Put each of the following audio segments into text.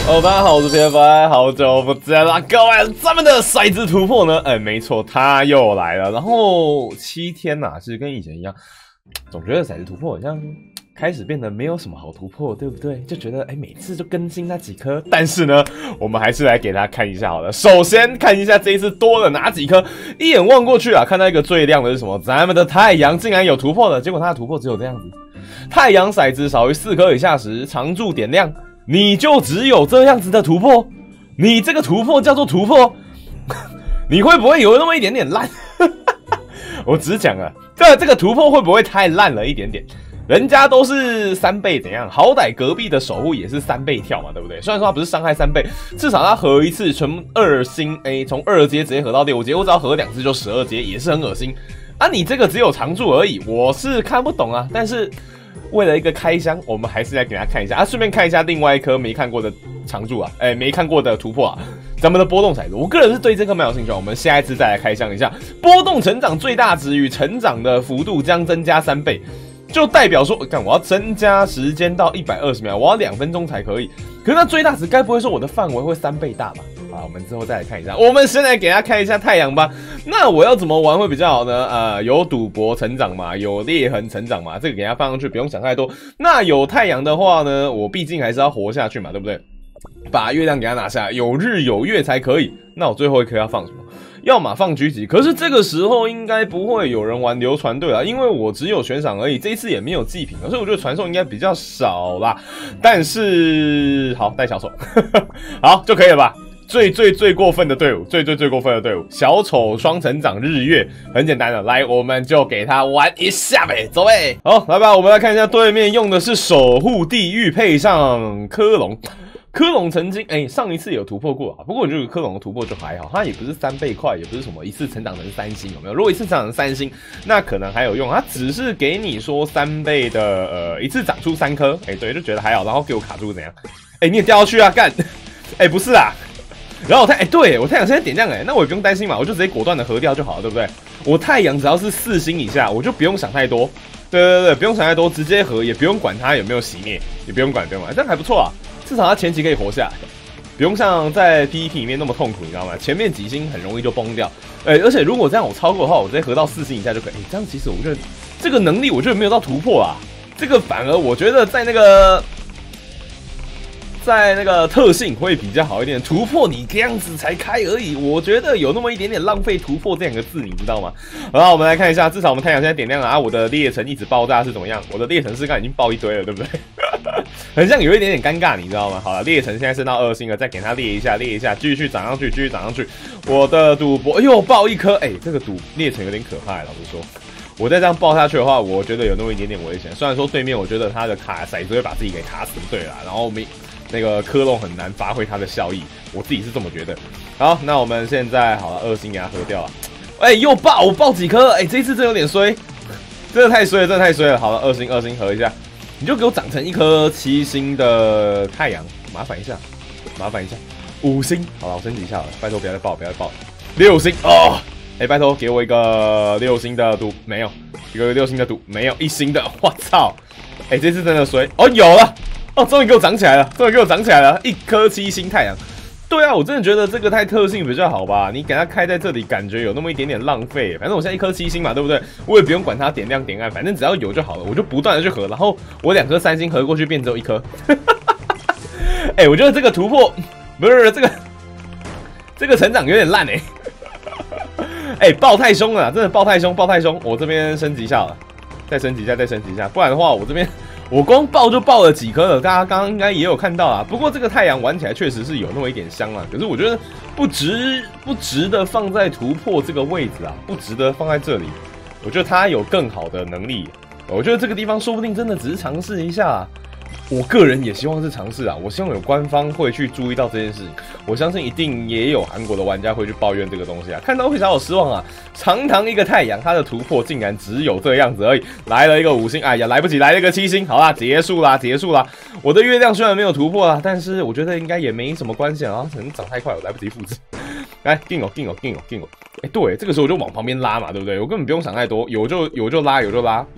大家好，我是 TFI， 好久不见啦，各位，咱们的骰子突破呢？没错，它又来了。然后7天呐，其实跟以前一样，总觉得骰子突破好像开始变得没有什么好突破，对不对？就觉得每次就更新那几颗，但是呢，我们还是来给大家看一下好了。首先看一下这一次多了哪几颗，一眼望过去啊，看到一个最亮的是什么？咱们的太阳竟然有突破了，结果它的突破只有这样子。太阳骰子少于4颗以下时，常驻点亮。你就只有这样子的突破？你这个突破叫做突破？你会不会有那么一点点烂？我只是讲啊，这个突破会不会太烂了一点点？人家都是3倍怎样？好歹隔壁的守护也是3倍跳嘛，对不对？虽然说他不是伤害3倍，至少他合一次从2星从2阶直接合到6阶，我只要合2次就12阶，也是很恶心啊！你这个只有常驻而已，我是看不懂啊，但是。为了一个开箱，我们还是来给大家看一下啊，顺便看一下另外一颗没看过的常驻啊，没看过的突破啊，咱们的波动骰子，我个人是对这颗蛮有兴趣的，我们下一次再来开箱一下。波动成长最大值与成长的幅度将增加3倍，就代表说，我要增加时间到120秒，我要2分钟才可以。可是那最大值该不会说我的范围会3倍大吧？啊，我们之后再来看一下。我们先来给大家看一下太阳吧。那我要怎么玩会比较好呢？有赌博成长嘛，有裂痕成长嘛，这个给它放上去，不用想太多。那有太阳的话呢，我毕竟还是要活下去嘛，对不对？把月亮给它拿下，有日有月才可以。那我最后一颗要放什么？要么放狙击，可是这个时候应该不会有人玩流传队啦，因为我只有悬赏而已，这一次也没有祭品，所以我觉得传送应该比较少啦。但是好带小丑，好就可以了吧？最过分的队伍，最过分的队伍，小丑双成长日月，很简单的，来我们就给他玩一下呗，走呗。好，来吧，我们来看一下对面用的是守护地狱配上科隆。科隆曾经上一次有突破过啊，不过我觉得科隆的突破就还好，它也不是3倍快，也不是什么一次成长成3星，有没有？如果一次成长成3星，那可能还有用，它只是给你说3倍的一次长出3颗，对，就觉得还好，然后给我卡住怎样？你也掉下去啊，干！不是啊，然后对我太阳现在点亮那我也不用担心嘛，我就直接果断的合掉就好了，对不对？我太阳只要是4星以下，我就不用想太多，对，不用想太多，直接合，也不用管它有没有熄灭，也不用管，这样还不错啊。至少他前期可以活下来，不用像在 PVP 里面那么痛苦，你知道吗？前面几星很容易就崩掉，而且如果这样我超过的话，我直接合到4星以下就可以。这样其实我觉得这个能力，我觉得没有到突破啊。这个反而我觉得在那个特性会比较好一点，突破你这样子才开而已，我觉得有那么一点点浪费突破这2个字，你知道吗？好了，我们来看一下，至少我们太阳现在点亮了啊，我的裂层一直爆炸是怎么样？我的裂层是刚已经爆一堆了，对不对？很像有一点点尴尬，你知道吗？好了，裂层现在升到2星了，再给它裂一下，继续涨上去，继续涨上去。我的赌博又爆一颗，这个裂层有点可怕，老实说。我再这样爆下去的话，我觉得有那么一点点危险。虽然说对面我觉得他的骰子会把自己给卡死，对啦，然后那个科隆很难发挥它的效益，我自己是这么觉得。好，那我们现在好了，2星给它合掉了。又爆，我爆几颗？这一次真有点衰，真的太衰了，好了，2星合一下，你就给我长成一颗7星的太阳，麻烦一下，5星，好了，我升级一下了，拜托不要再爆，6星哦。拜托给我一个6星的赌，没有，一个6星的赌，没有，1星的，我操！这次真的衰哦，有了。终于给我长起来了，1颗7星太阳。对啊，我真的觉得这个太特性比较好吧，你给它开在这里，感觉有那么一点点浪费。反正我现在1颗7星嘛，对不对？我也不用管它点亮点暗，反正只要有就好了，我就不断的去合，然后我2颗3星合过去变只有1颗。我觉得这个突破不是这个成长有点烂爆太凶了，真的爆太凶！我这边升级一下了，再升级一下，不然的话我这边。我光爆就爆了几颗了，大家刚刚应该也有看到啦。不过这个太阳玩起来确实是有那么一点香啦，可是我觉得不值得放在突破这个位置啊，不值得放在这里。我觉得他有更好的能力，我觉得这个地方说不定真的只是尝试一下。我个人也希望是尝试啊，我希望有官方会去注意到这件事情。我相信一定也有韩国的玩家会去抱怨这个东西啊，看到会小失望啊。堂堂一个太阳，它的突破竟然只有这样子而已，来了一个5星，哎呀，来不及，来了一个7星，好啦，结束啦。我的月亮虽然没有突破啦，但是我觉得应该也没什么关系啊，可能长太快，我来不及复制。来，定哦。对，这个时候我就往旁边拉嘛，对不对？我根本不用想太多，有就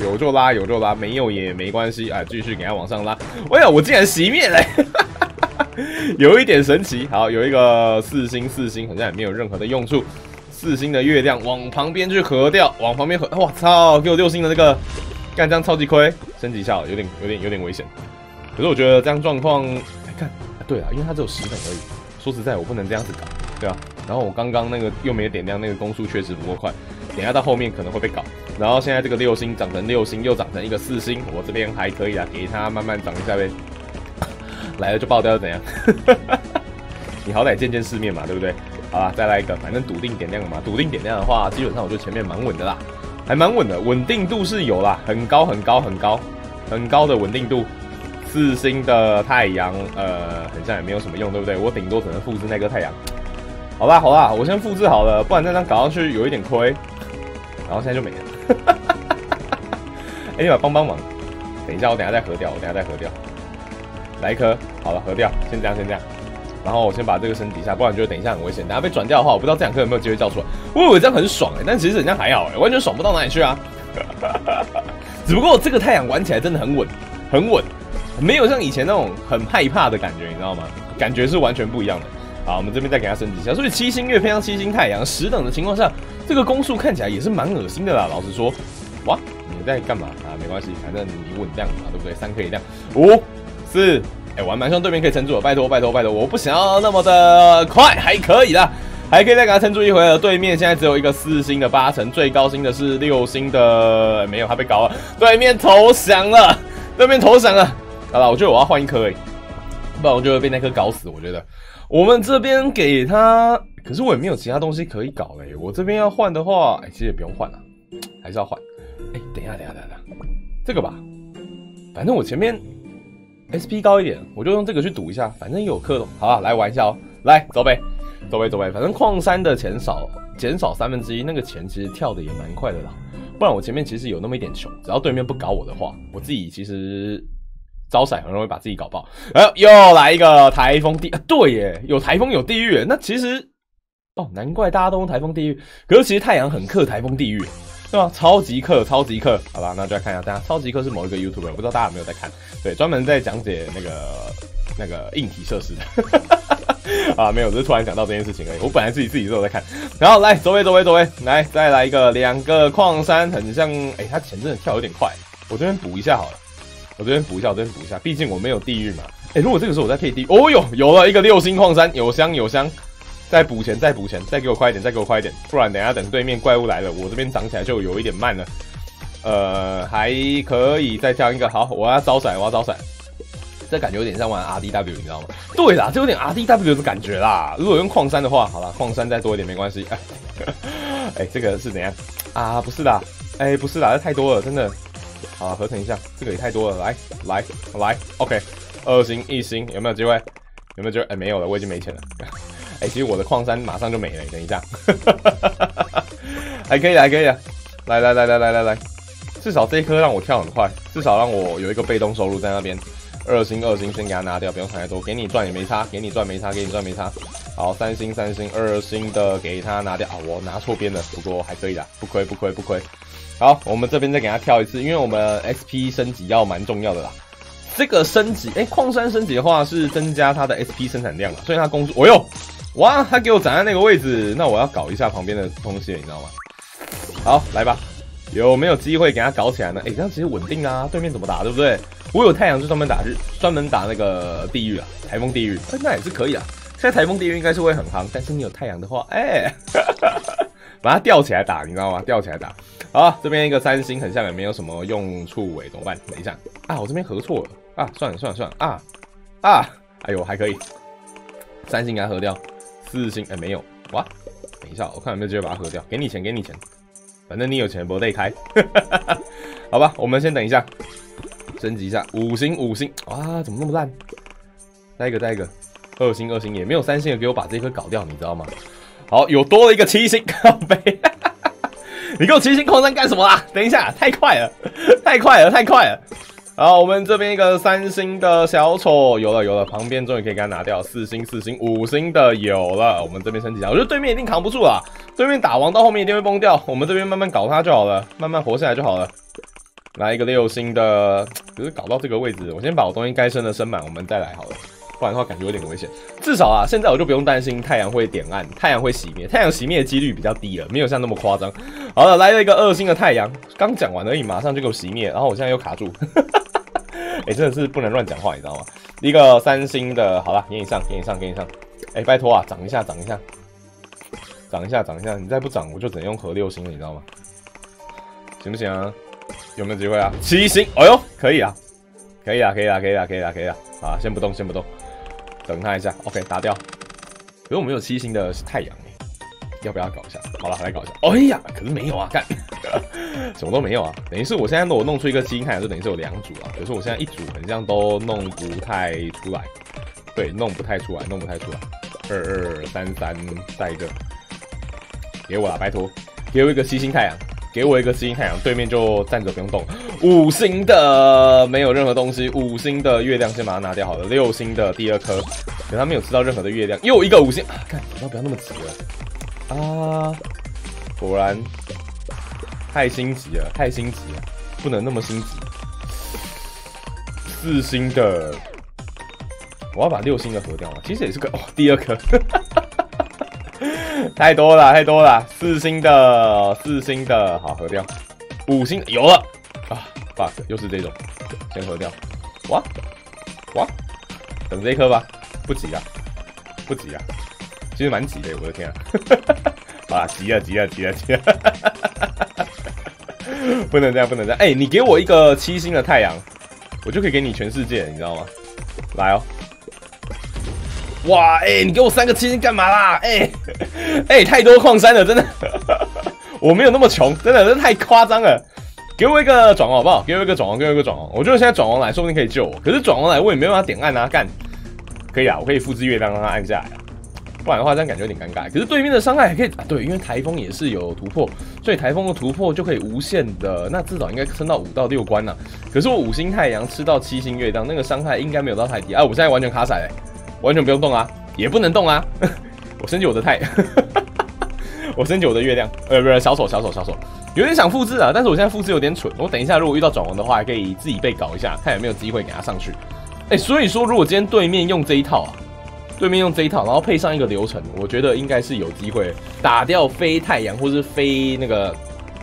拉，没有也没关系，继续给它往上拉。哎呀，我竟然熄灭了！ 有一点神奇。好，有一个4星，好像也没有任何的用处。4星的月亮往旁边去合掉，往旁边合。我操，给我6星的这个，干这样超级亏，升级一下有点危险。可是我觉得这样状况，看，对啊，因为它只有10等而已。说实在，我不能这样子搞，对啊。然后我刚刚那个又没点亮，那个攻速确实不够快，等一下到后面可能会被搞。然后现在这个6星长成6星，又长成一个4星，我这边还可以啊，给它慢慢长一下呗。来了就爆掉怎样？你好歹见见世面嘛，对不对？好啦，再来一个，反正笃定点亮了嘛。笃定点亮的话，基本上我就前面蛮稳的啦，还蛮稳的，稳定度是有啦，很高的稳定度。4星的太阳，很像也没有什么用，对不对？我顶多只能复制那个太阳。好啦，我先复制好了，不然再这样搞上去有一点亏。然后现在就没了。哎，你帮忙。等一下，我等一下再合掉，来一颗，好了，合掉，先这样。然后我先把这个升级一下，不然就等一下很危险。等一下被转掉的话，我不知道这2颗有没有机会叫出来。我以为这样很爽但其实人家还好完全爽不到哪里去啊。只不过这个太阳玩起来真的很稳，没有像以前那种很害怕的感觉，你知道吗？感觉是完全不一样的。好，我们这边再给它升级一下。所以7星月配上7星太阳10等的情况下，这个攻速看起来也是蛮恶心的啦。老实说，哇，你在干嘛啊？没关系，反正你稳亮嘛，对不对？3可以亮，5、4。我还蛮希望对面可以撑住了，拜托，我不想要那么的快，还可以啦，还可以再给他撑住一回了。对面现在只有一个4星的8成，最高星的是6星的，没有，他被搞了，对面投降了。好了，我觉得我要换一颗不然我就会被那颗搞死。我觉得我们这边给他，可是我也没有其他东西可以搞我这边要换的话，其实也不用换了，还是要换。等一下，这个吧，反正我前面。SP 高一点，我就用这个去赌一下，反正有克隆。好啊，来玩一下来走呗，反正矿山的钱减少1/3，那个钱其实跳的也蛮快的啦。不然我前面其实有那么一点穷，只要对面不搞我的话，我自己其实招骰很容易把自己搞爆。又来一个台风地，对耶，有台风有地狱，那其实难怪大家都用台风地狱，可是其实太阳很克台风地狱。对吧？超级课，好吧，那就来看一下，大家超级课是某一个 YouTuber， 不知道大家有没有在看？对，专门在讲解那个硬体设施的啊，没有，只是突然想到这件事情而已。我本来自己都有在看。然后来走位，来再来一个2个矿山，很像，他钱真的跳有点快，我这边补一下好了，我这边补一下，毕竟我没有地狱嘛。如果这个时候我再配地狱，有了一个6星矿山，有香。再补钱，再给我快一点，不然等对面怪物来了，我这边涨起来就有一点慢了。还可以再跳一个，好，我要招骰，这感觉有点像玩 RDW， 你知道吗？对啦，这有点 RDW 的感觉啦。如果用矿山的话，好啦，矿山再多一点没关系。这个是怎样啊？不是啦，不是啦，这太多了，真的。好，合成一下，这个也太多了，来 ，OK， 2星1星，有没有机会？没有了，我已经没钱了。其实我的矿山马上就没了，等一下，还可以来，来，至少这一颗让我跳很快，至少让我有一个被动收入在那边。2星先给他拿掉，不用想太多，给你赚也没差，给你赚没差。好，3星2星的给他拿掉啊，我拿错边了，不过还可以啦，不亏。好，我们这边再给他跳一次，因为我们 SP 升级要蛮重要的啦。这个升级，矿山升级的话是增加它的 SP 生产量嘛，所以它攻速，哇，他给我站在那个位置，那我要搞一下旁边的东西，你知道吗？好，来吧，有没有机会给他搞起来呢？这样其实稳定啊，对面怎么打，对不对？我有太阳就专门打那个地狱啊，台风地狱，那也是可以啊。现在台风地狱应该是会很夯，但是你有太阳的话，把它吊起来打，你知道吗？好，这边一个3星很像也没有什么用处怎么办？等一下啊，我这边合错了啊，算了哎呦还可以，3星给它合掉。4星没有哇，等一下，我看有没有机会把它合掉。给你钱，反正你有钱不得开。好吧，我们先等一下，升级一下5星，哇，怎么那么烂？再一个，2星也没有3星的给我把这颗搞掉，你知道吗？好，有多了一个7星，靠北。你给我7星矿山干什么啦？等一下，太快了。好，我们这边一个3星的小丑有了，旁边终于可以给他拿掉。4星5星的有了，我们这边升级了。我觉得对面一定扛不住啦，对面打王到后面一定会崩掉，我们这边慢慢搞他就好了，慢慢活下来就好了。来一个6星的，可是搞到这个位置，我先把我东西该升的升满，我们再来好了。 不然的话感觉有点危险。至少啊，现在我就不用担心太阳会点暗，太阳会熄灭，太阳熄灭的几率比较低了，没有像那么夸张。好了，来了一个2星的太阳，刚讲完而已，马上就给我熄灭，然后我现在又卡住。真的是不能乱讲话，你知道吗？一个3星的，好了，给你上。拜托啊，涨一下，你再不涨，我就只能用合6星了，你知道吗？行不行啊？有没有机会啊？7星，哎呦，可以啊，啊，先不动，等他一下 ，OK， 打掉。可是我们有7星的是太阳要不要搞一下？好了，来搞一下。哎呀，可是没有啊，看，什么都没有啊。等于是我现在如果弄出一个7星太阳，就等于是有2组啊。可是我现在一组很像都弄不太出来，对，弄不太出来。2233，再一个，给我啦，拜托，给我一个7星太阳。对面就站着不用动。5星的没有任何东西，5星的月亮先把它拿掉好了。6星的第2颗，可他没有吃到任何的月亮，又一个5星啊！看，不要那么急了啊！果然太心急了，不能那么心急。4星的，我要把6星的合掉了，其实也是个第2颗。太多了，4星的，好合掉，5星有了啊 ，fuck， 又是这种，先合掉，哇，等这一颗吧，不急啊，其实蛮急的，我的天啊，好啦，急了，不能这样，你给我一个7星的太阳，我就可以给你全世界，你知道吗？来哦。哇，你给我3个7星干嘛啦？太多矿山了，真的，我没有那么穷，真的太夸张了。给我一个转王好不好？给我一个转王。我觉得现在转王来，说不定可以救我。可是转王来我也没办法点按啊，干，可以啊，我可以复制月亮让他按下来啊。不然的话，这样感觉有点尴尬。可是对面的伤害还可以啊，对，因为台风也是有突破，所以台风的突破就可以无限的，那至少应该升到5到6关啊。可是我5星太阳吃到7星月亮，那个伤害应该没有到太低啊。我现在完全卡彩完全不用动啊，也不能动啊。我升级我的太，我升级我的月亮，不是小手，有点想复制啊，但是我现在复制有点蠢。我等一下如果遇到转王的话，还可以自己被搞一下，看有没有机会给他上去。所以说如果今天对面用这一套，然后配上一个流程，我觉得应该是有机会打掉非太阳或是非那个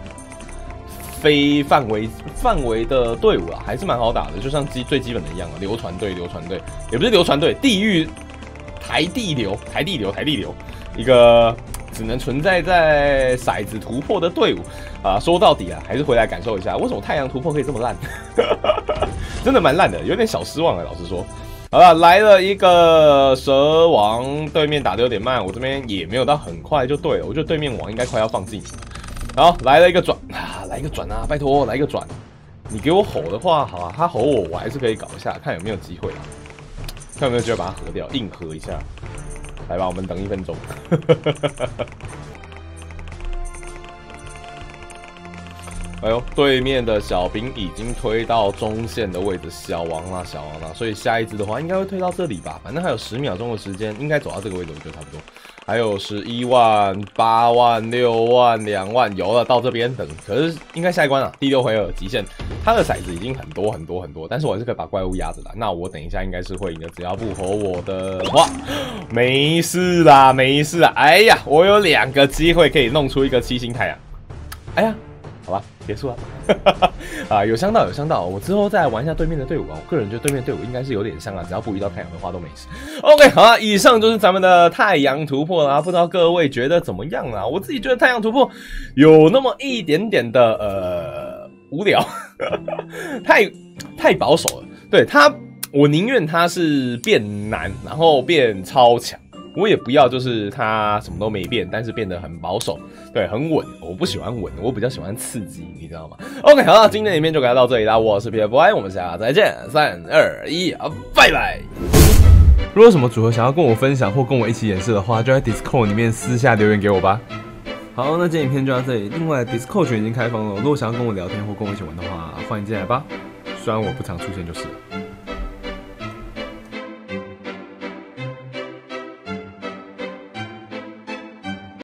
非范围的队伍啊，还是蛮好打的，就像最基本的一样啊，流传队，也不是流传队，地狱台地流，一个只能存在在骰子突破的队伍啊。说到底啊，还是回来感受一下，为什么太阳突破可以这么烂？真的蛮烂的，有点小失望了，老实说。好了，来了一个蛇王，对面打的有点慢，我这边也没有到很快就对了，我觉得对面王应该快要放弃。好，来了一个转啊，拜托来一个转。你给我吼的话，好啊，他吼我还是可以搞一下，看有没有机会，看有没有机会把它合掉，硬合一下。来吧，我们等1分钟。哎呦，对面的小兵已经推到中线的位置，小王啦，所以下一支的话应该会推到这里吧，反正还有10秒钟的时间，应该走到这个位置我觉得差不多。还有11万、8万、6万、2万，有了，到这边等。可是应该下一关了，第6回合极限，他的骰子已经很多，但是我还是可以把怪物压着的。那我等一下应该是会赢的，只要不吼我的话，没事啦。哎呀，我有2个机会可以弄出一个7星太阳。哎呀，好吧，结束了。啊，有伤到，我之后再来玩一下对面的队伍啊。我个人觉得对面队伍应该是有点像啊，只要不遇到太阳的话都没事。OK， 好啊，以上就是咱们的太阳突破啦，不知道各位觉得怎么样啊？我自己觉得太阳突破有那么一点点的无聊，太保守了。对他，我宁愿他是变难，然后变超强。我也不要，就是他什么都没变，但是变得很保守，对，很稳。我不喜欢稳，我比较喜欢刺激，你知道吗 ？OK， 好了，今天的影片就到这里啦。我是 PFY， 我们下次再见，3、2、1，拜拜。如果有什么组合想要跟我分享或跟我一起演示的话，就在 Discord 里面私下留言给我吧。好，那今天影片就到这里。另外 Discord 群已经开放了，如果想要跟我聊天或跟我一起玩的话，欢迎进来吧。虽然我不常出现就是了。